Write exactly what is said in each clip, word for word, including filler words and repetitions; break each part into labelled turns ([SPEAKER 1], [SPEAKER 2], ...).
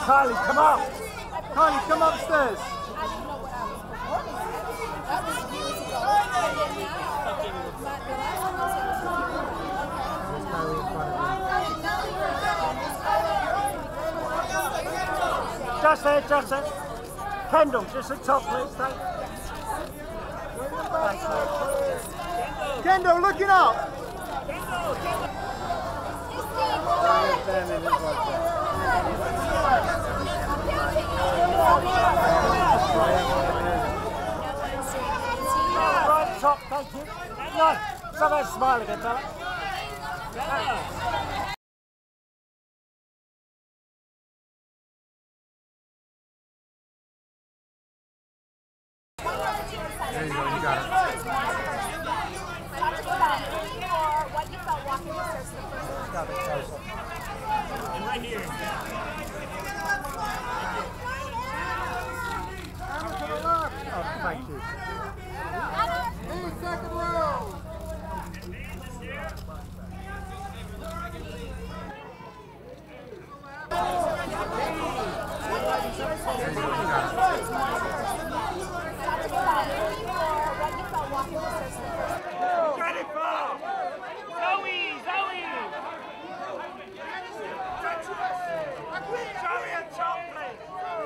[SPEAKER 1] Kylie, come up. Kylie, come upstairs. Just there, just there. Kendall, just at top, please. Thank you. Kendall, looking up. Right top, thank you. No, somebody's smiling at that.
[SPEAKER 2] There you go, you got it. What you felt walking the stairs the first time.
[SPEAKER 3] And right here.
[SPEAKER 1] Oh, thank you.
[SPEAKER 4] In second row.
[SPEAKER 3] Ready for Zoe, Zoe. Zoe and top, please.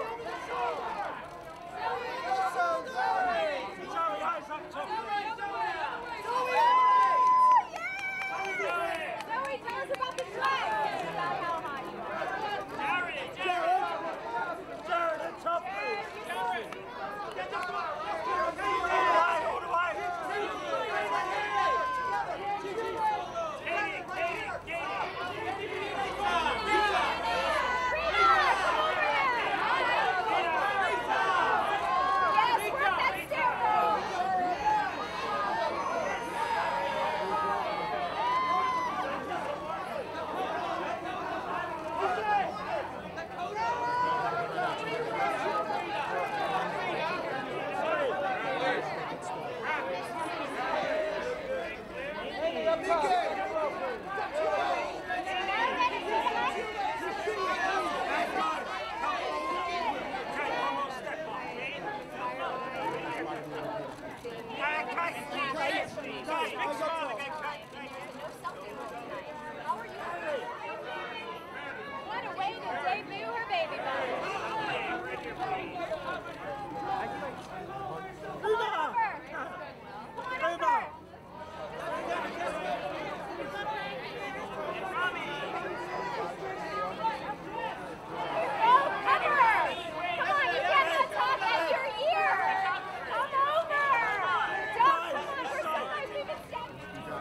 [SPEAKER 3] Zoe, eyes up top, please.
[SPEAKER 2] Zoe, tell us about the flag. About how high you are.
[SPEAKER 3] Jared, Jared. Jared and top, please. Get the ball. All the way, all the way. Katie, Katie, Katie.
[SPEAKER 2] What a way to debut her baby bump. Come on over. Come on over. Oh, cover her. Come on, you get that top at your ear. Come over. Don't come on for sometimes we can step.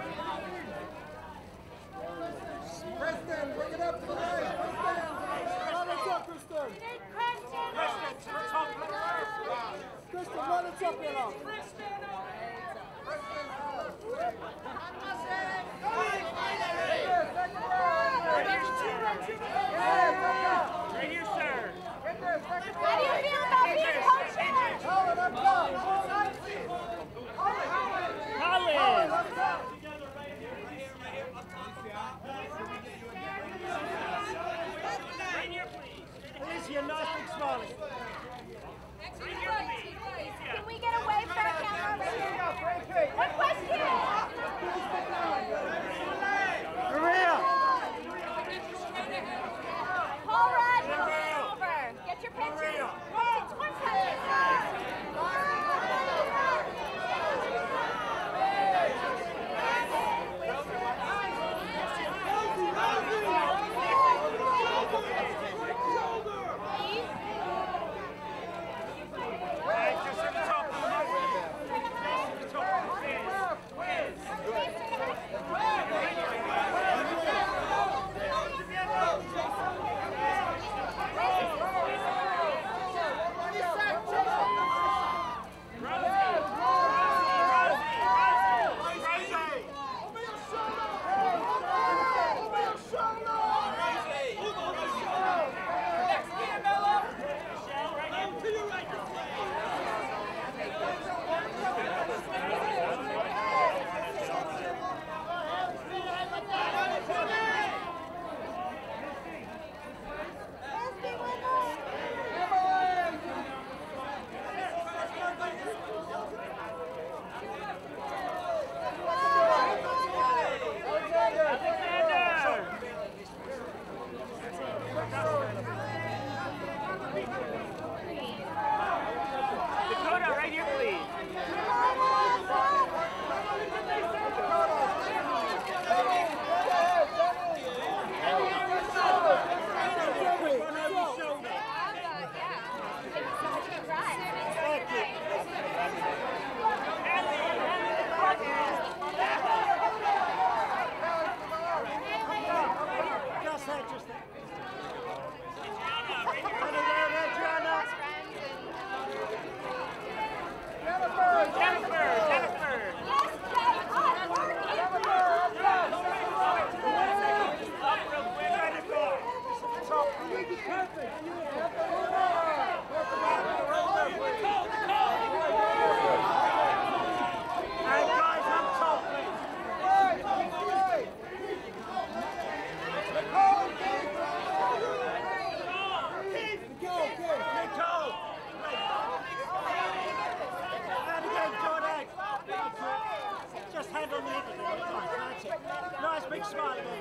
[SPEAKER 1] big smile again.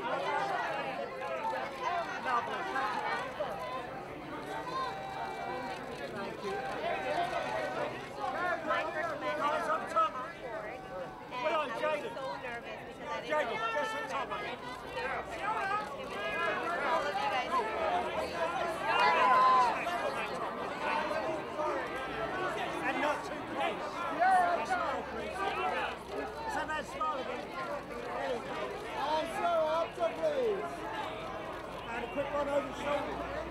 [SPEAKER 1] Lovely. Thank you.
[SPEAKER 2] My first match
[SPEAKER 1] Guys up top.
[SPEAKER 2] and
[SPEAKER 1] Well,
[SPEAKER 2] I was
[SPEAKER 1] Jaden.
[SPEAKER 2] so nervous because I didn't
[SPEAKER 1] Jaden,
[SPEAKER 2] know
[SPEAKER 1] just on top, mate.
[SPEAKER 2] all of you guys.
[SPEAKER 1] And not too close. Smile, please. So that smile again. There you go.
[SPEAKER 4] Also, up to please.
[SPEAKER 1] And a quick one over the shoulder.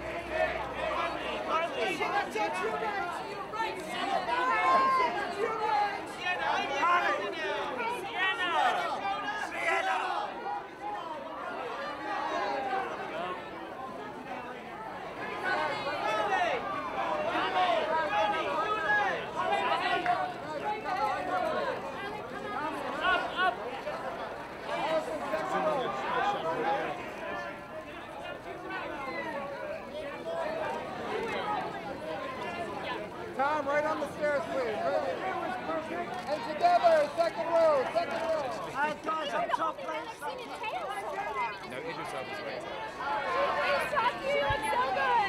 [SPEAKER 4] Tom, right on the stairs, please. Right. And together, second row, second row.
[SPEAKER 1] And guys up top, please. Thank you.
[SPEAKER 5] No, Idris Elba's right.
[SPEAKER 2] Please talk to you. You look so good.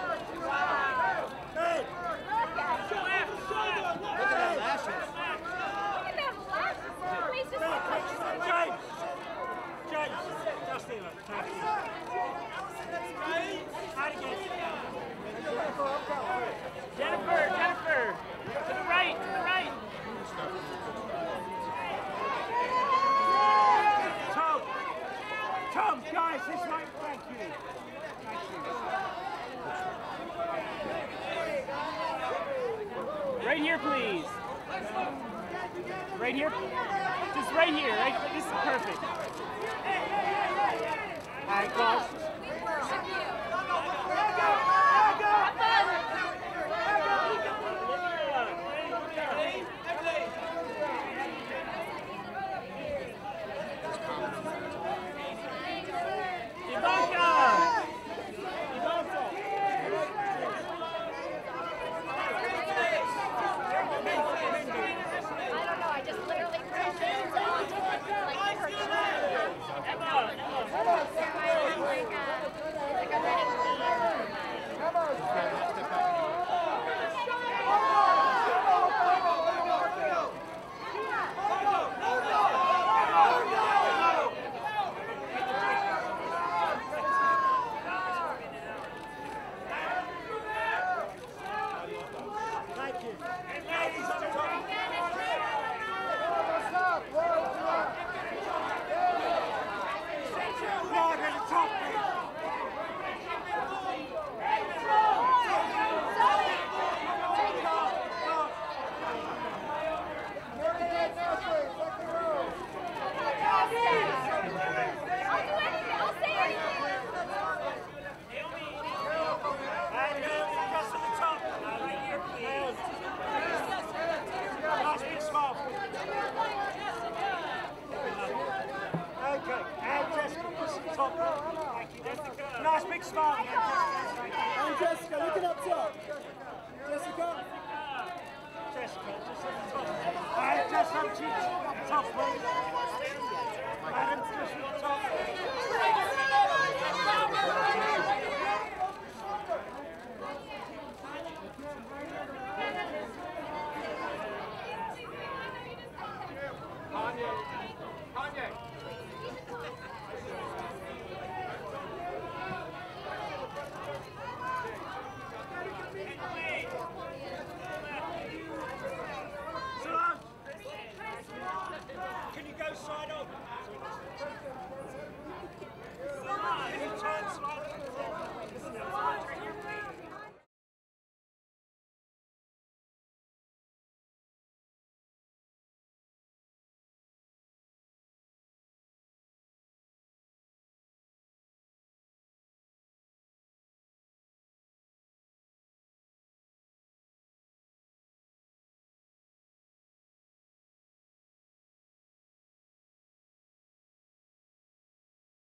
[SPEAKER 1] Hey,
[SPEAKER 2] Look at it.
[SPEAKER 1] look at them lashes.
[SPEAKER 2] Look at them lashes. Please just
[SPEAKER 1] Hey, James. James. Just here, look. Thank you. And again.
[SPEAKER 3] Jennifer, Jennifer, to the right, to the right.
[SPEAKER 1] Tom. Tom, guys, this way. Thank you. Thank you.
[SPEAKER 3] Right here, please. Right here. Just right here. Right. This is perfect.
[SPEAKER 1] And guys.
[SPEAKER 3] Ivanka.
[SPEAKER 2] I don't know. I just literally put my hands on like her chin.
[SPEAKER 3] Emma.
[SPEAKER 2] Like, uh, like I'm ready to leave.
[SPEAKER 4] Come on.
[SPEAKER 1] Thank you. And ladies up top. Right at the top, please.
[SPEAKER 2] I'll do anything. I'll say anything.
[SPEAKER 1] And uh, just at the top. Right here, please. Nice big smile. Okay, and Jessica, just at the top. Thank you, Jessica. Nice big smile.
[SPEAKER 4] And Jessica, look at up top. Jessica.
[SPEAKER 1] Jessica, just at the top. And just up to the top, please.